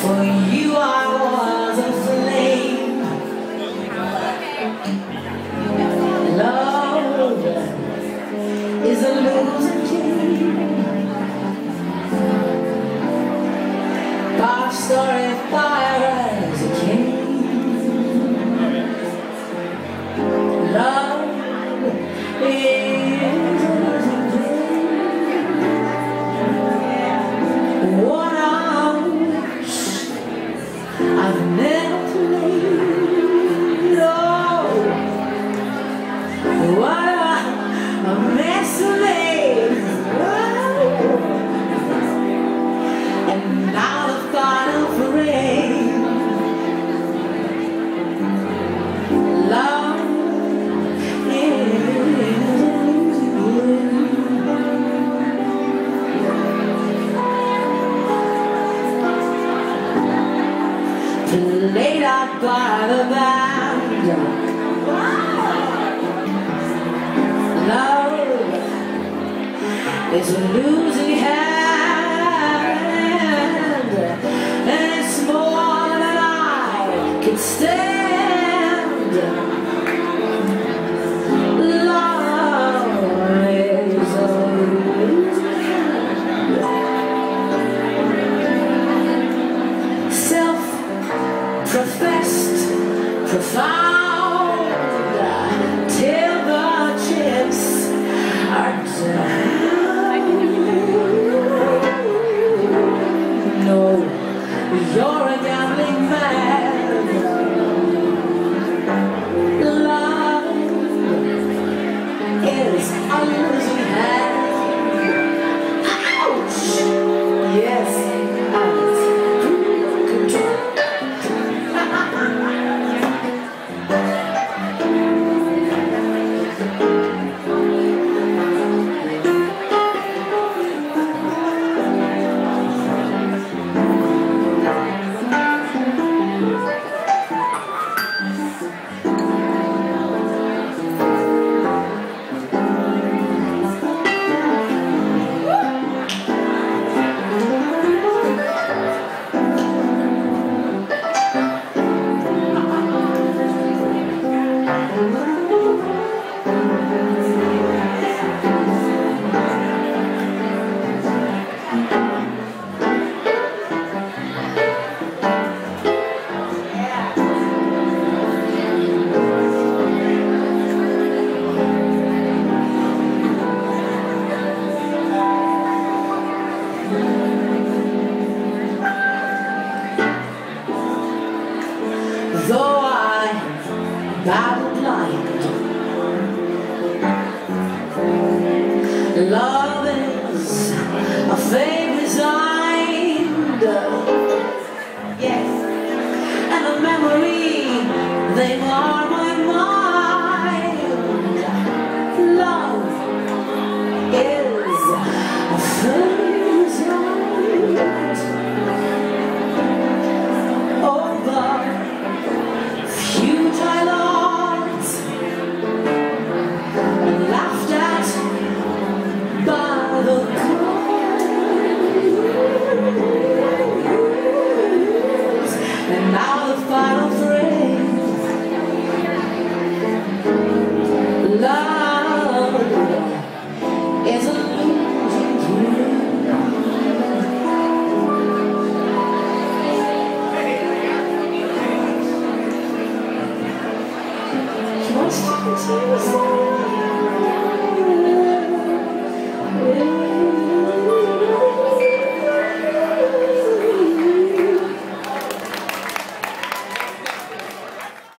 For you I was a flame. Love is a losing game. Our story fire as a king. Love is a losing game. What I wish I've never played. Oh, what a mess of made. And now the final parade. Love is played out by the band. Love is a losing hand, and it's more than I can stand. Love is a losing hand. Self-professed, profound, till the chips are down. No, you're a gambling man. Love is a losing hand. Ouch! Yes, though I battled blind, love is a fate resigned. Yes, and a memory, they mar my mind. Love is a fate resigned. Oh, the huge I loved and laughed at by the cause, and now the final phrase. Love is a losing game. What's the